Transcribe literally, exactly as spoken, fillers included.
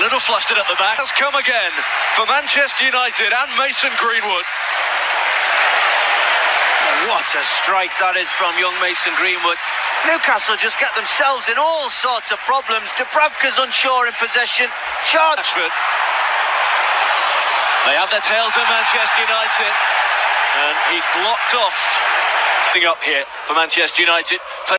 Little flustered at the back. Has come again for Manchester United and Mason Greenwood. What a strike that is from young Mason Greenwood. Newcastle just get themselves in all sorts of problems. Dubravka's unsure in possession. Charge. Rashford. They have their tails at Manchester United. And he's blocked off. Thing up here for Manchester United.